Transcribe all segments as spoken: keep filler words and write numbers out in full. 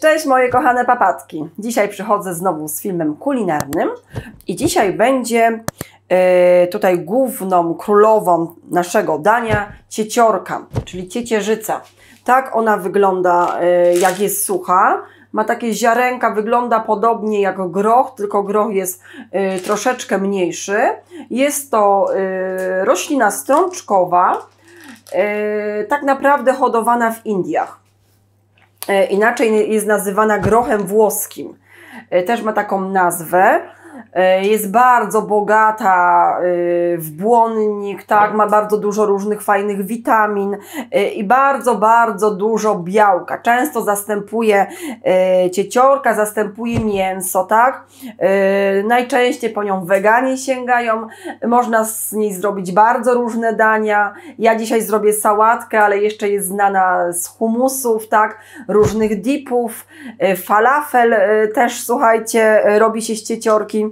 Cześć moje kochane papatki. Dzisiaj przychodzę znowu z filmem kulinarnym i dzisiaj będzie yy, tutaj główną królową naszego dania cieciorka, czyli ciecierzyca. Tak ona wygląda, yy, jak jest sucha. Ma takie ziarenka, wygląda podobnie jak groch, tylko groch jest yy, troszeczkę mniejszy. Jest to yy, roślina strączkowa, yy, tak naprawdę hodowana w Indiach. Inaczej jest nazywana grochem włoskim. Też ma taką nazwę. Jest bardzo bogata w błonnik, tak? Ma bardzo dużo różnych fajnych witamin i bardzo, bardzo dużo białka. Często zastępuje cieciorka, zastępuje mięso, tak? Najczęściej po nią weganie sięgają. Można z niej zrobić bardzo różne dania. Ja dzisiaj zrobię sałatkę, ale jeszcze jest znana z humusów, tak? Różnych dipów. Falafel też, słuchajcie, robi się z cieciorki.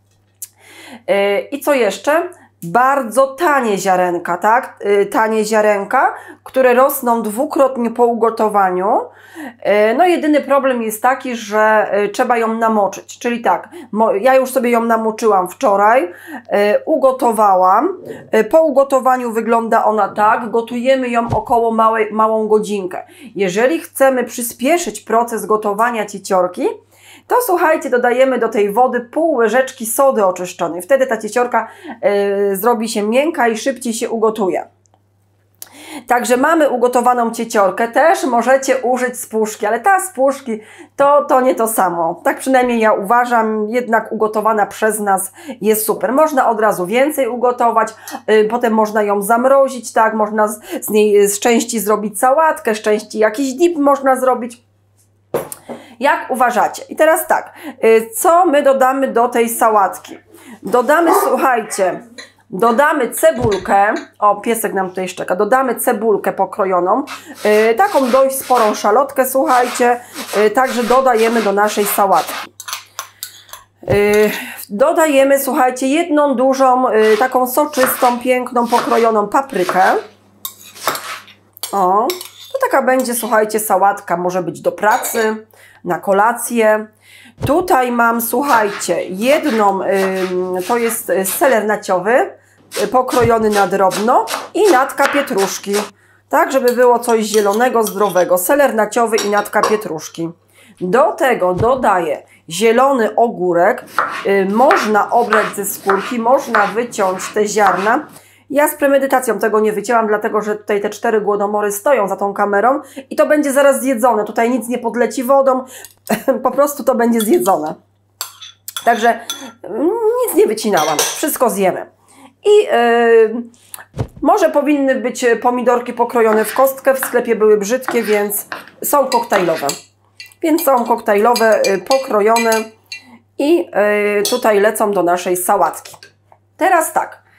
I co jeszcze? Bardzo tanie ziarenka, tak? Tanie ziarenka, które rosną dwukrotnie po ugotowaniu. No jedyny problem jest taki, że trzeba ją namoczyć, czyli tak, ja już sobie ją namoczyłam wczoraj, ugotowałam, po ugotowaniu wygląda ona tak, gotujemy ją około małej, małą godzinkę. Jeżeli chcemy przyspieszyć proces gotowania cieciorki, to słuchajcie, dodajemy do tej wody pół łyżeczki sody oczyszczonej. Wtedy ta cieciorka y, zrobi się miękka i szybciej się ugotuje. Także mamy ugotowaną cieciorkę. Też możecie użyć z puszki, ale ta z puszki to, to nie to samo. Tak przynajmniej ja uważam, jednak ugotowana przez nas jest super. Można od razu więcej ugotować, y, potem można ją zamrozić, tak? Można z, z niej z części zrobić sałatkę, z części jakiś dip można zrobić. Jak uważacie? I teraz tak, co my dodamy do tej sałatki? Dodamy, słuchajcie, dodamy cebulkę, o piesek nam tutaj szczeka, dodamy cebulkę pokrojoną, yy, taką dość sporą szalotkę, słuchajcie, yy, także dodajemy do naszej sałatki. Yy, dodajemy, słuchajcie, jedną dużą, yy, taką soczystą, piękną, pokrojoną paprykę. O, to taka będzie, słuchajcie, sałatka, może być do pracy, na kolację. Tutaj mam, słuchajcie, jedną, y, to jest seler naciowy, y, pokrojony na drobno i natka pietruszki. Tak, żeby było coś zielonego, zdrowego. Seler naciowy i natka pietruszki. Do tego dodaję zielony ogórek. Y, można obrać ze skórki, można wyciąć te ziarna. Ja z premedytacją tego nie wycięłam, dlatego że tutaj te cztery głodomory stoją za tą kamerą i to będzie zaraz zjedzone. Tutaj nic nie podleci wodą, po prostu to będzie zjedzone. Także nic nie wycinałam, wszystko zjemy. I yy, może powinny być pomidorki pokrojone w kostkę, w sklepie były brzydkie, więc są koktajlowe. Więc są koktajlowe, yy, pokrojone i yy, tutaj lecą do naszej sałatki. Teraz tak.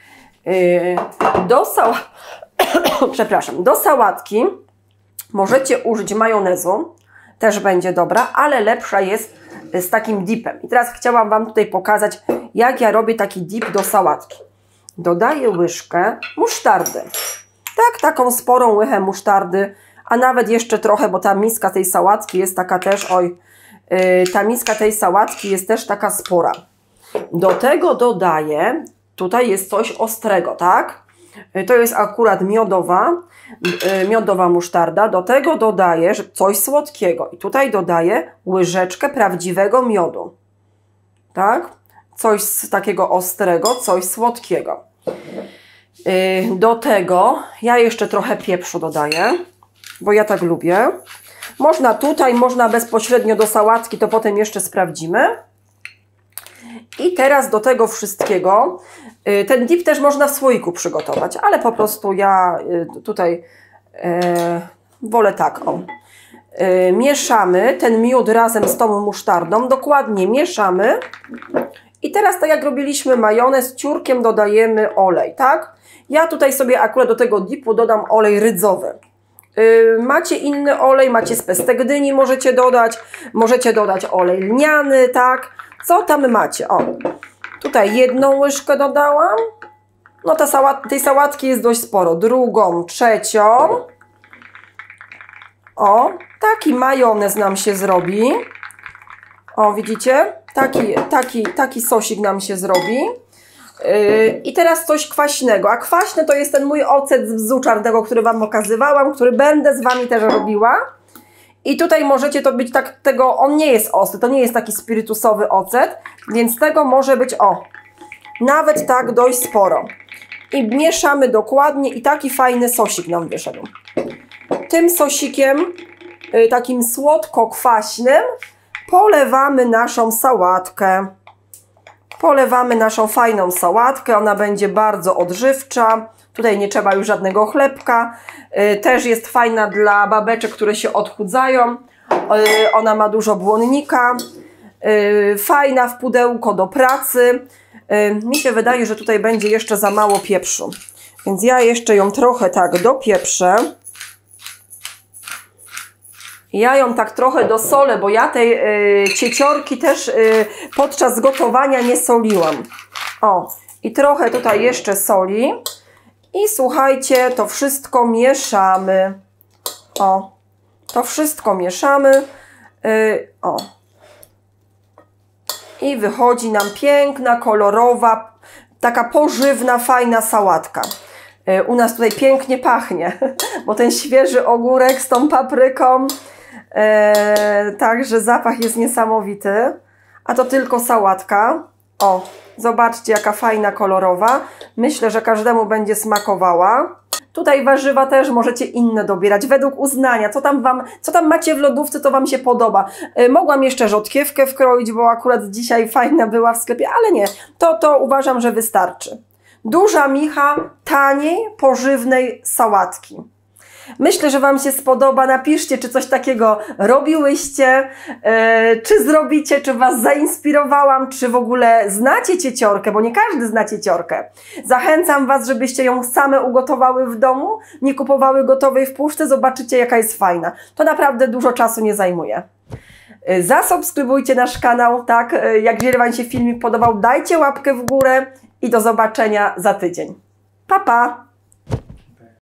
Do, sał... Przepraszam, do sałatki możecie użyć majonezu, też będzie dobra, ale lepsza jest z takim dipem. I teraz chciałam Wam tutaj pokazać, jak ja robię taki dip do sałatki. Dodaję łyżkę musztardy. Tak, taką sporą łychę musztardy, a nawet jeszcze trochę, bo ta miska tej sałatki jest taka też, oj, yy, ta miska tej sałatki jest też taka spora. Do tego dodaję, tutaj jest coś ostrego, tak? To jest akurat miodowa, miodowa musztarda. Do tego dodaję coś słodkiego. I tutaj dodaję łyżeczkę prawdziwego miodu. Tak? Coś takiego ostrego, coś słodkiego. Do tego ja jeszcze trochę pieprzu dodaję, bo ja tak lubię. Można tutaj, można bezpośrednio do sałatki, to potem jeszcze sprawdzimy. I teraz do tego wszystkiego, ten dip też można w słoiku przygotować, ale po prostu ja tutaj e, wolę tak, o. E, mieszamy ten miód razem z tą musztardą, dokładnie mieszamy i teraz tak jak robiliśmy majonez, ciurkiem dodajemy olej, tak? Ja tutaj sobie akurat do tego dipu dodam olej rydzowy. E, macie inny olej, macie z pestek dyni, możecie dodać, możecie dodać olej lniany, tak? Co tam macie? O, tutaj jedną łyżkę dodałam. No ta sałat, tej sałatki jest dość sporo. Drugą, trzecią. O, taki majonez nam się zrobi. O, widzicie? Taki, taki, taki sosik nam się zrobi. Yy, I teraz coś kwaśnego. A kwaśne to jest ten mój ocet z bzu czarnego, który Wam pokazywałam, który będę z Wami też robiła. I tutaj możecie to być tak, tego, on nie jest ostry, to nie jest taki spirytusowy ocet, więc tego może być, o, nawet tak dość sporo. I mieszamy dokładnie i taki fajny sosik nam wyszedł. Tym sosikiem, yy, takim słodko-kwaśnym, polewamy naszą sałatkę. Polewamy naszą fajną sałatkę, ona będzie bardzo odżywcza. Tutaj nie trzeba już żadnego chlebka. Yy, też jest fajna dla babeczek, które się odchudzają. Yy, ona ma dużo błonnika. Yy, fajna w pudełko do pracy. Yy, mi się wydaje, że tutaj będzie jeszcze za mało pieprzu. Więc ja jeszcze ją trochę tak dopieprzę. Ja ją tak trochę dosolę, bo ja tej y, cieciorki też y, podczas gotowania nie soliłam. O, i trochę tutaj jeszcze soli. I słuchajcie, to wszystko mieszamy. O, to wszystko mieszamy. Y, o. I wychodzi nam piękna, kolorowa, taka pożywna, fajna sałatka. Y, u nas tutaj pięknie pachnie, bo ten świeży ogórek z tą papryką. Eee, także zapach jest niesamowity. A to tylko sałatka. O, zobaczcie jaka fajna, kolorowa. Myślę, że każdemu będzie smakowała. Tutaj warzywa też możecie inne dobierać, według uznania. Co tam, wam, co tam macie w lodówce, to Wam się podoba. Eee, mogłam jeszcze rzodkiewkę wkroić, bo akurat dzisiaj fajna była w sklepie, ale nie. To, to uważam, że wystarczy. Duża micha taniej, pożywnej sałatki. Myślę, że Wam się spodoba. Napiszcie, czy coś takiego robiłyście, yy, czy zrobicie, czy Was zainspirowałam, czy w ogóle znacie cieciorkę, bo nie każdy zna cieciorkę. Zachęcam Was, żebyście ją same ugotowały w domu, nie kupowały gotowej w puszce, zobaczycie jaka jest fajna. To naprawdę dużo czasu nie zajmuje. Yy, zasubskrybujcie nasz kanał, tak? Yy, jak jeżeli Wam się filmik podobał, dajcie łapkę w górę i do zobaczenia za tydzień. Pa, pa!